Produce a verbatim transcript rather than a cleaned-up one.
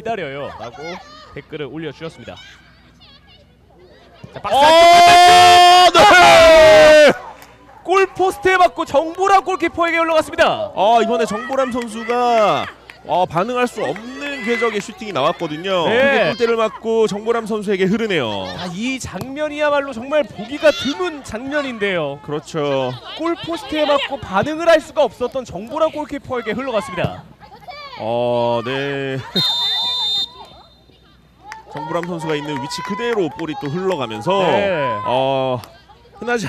기다려요 라고 댓글을 올려주셨습니다. 자, 박스 어, 네! 골포스트에 맞고 정보람 골키퍼에게 올라갔습니다. 아, 이번에 정보람 선수가 어, 반응할 수 없는 궤적의 슈팅이 나왔거든요. 네. 그게 골대를 맞고 정보람 선수에게 흐르네요. 자, 이 장면이야말로 정말 보기가 드문 장면인데요. 그렇죠. 골포스트에 맞고 반응을 할 수가 없었던 정보람 골키퍼에게 흘러갔습니다. 어, 네. 정보람 선수가 있는 위치 그대로 볼이 또 흘러가면서 네. 어, 흔하지